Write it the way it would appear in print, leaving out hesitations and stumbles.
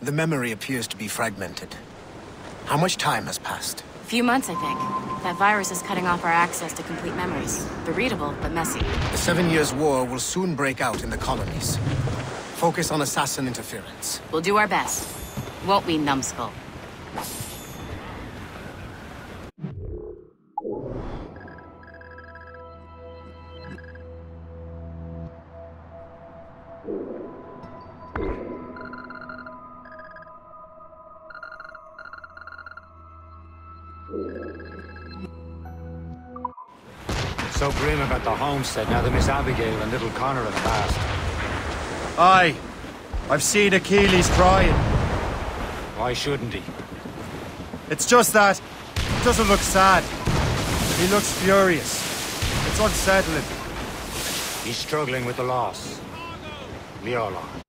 The memory appears to be fragmented. How much time has passed? A few months, I think. That virus is cutting off our access to complete memories. They're readable, but messy. The 7 Years' War will soon break out in the colonies. Focus on assassin interference. We'll do our best. Won't we, numbskull? So grim about the homestead now that Miss Abigail and little Connor have passed. Aye. I've seen Achilles crying. Why shouldn't he? It's just that he doesn't look sad. He looks furious. It's unsettling. He's struggling with the loss. We all are.